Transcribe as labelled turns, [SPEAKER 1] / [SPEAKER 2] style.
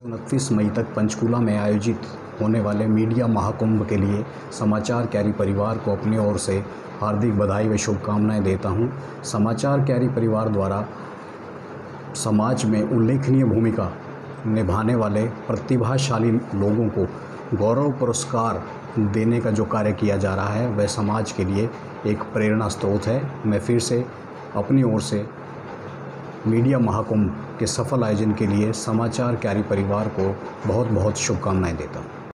[SPEAKER 1] 29 मई तक पंचकूला में आयोजित होने वाले मीडिया महाकुंभ के लिए समाचार कैरी परिवार को अपनी ओर से हार्दिक बधाई व शुभकामनाएं देता हूं। समाचार कैरी परिवार द्वारा समाज में उल्लेखनीय भूमिका निभाने वाले प्रतिभाशाली लोगों को गौरव पुरस्कार देने का जो कार्य किया जा रहा है वह समाज के लिए एक प्रेरणा स्रोत है। मैं फिर से अपनी ओर से मीडिया महाकुंभ के सफल आयोजन के लिए समाचार कैरी परिवार को बहुत बहुत शुभकामनाएं देता हूँ।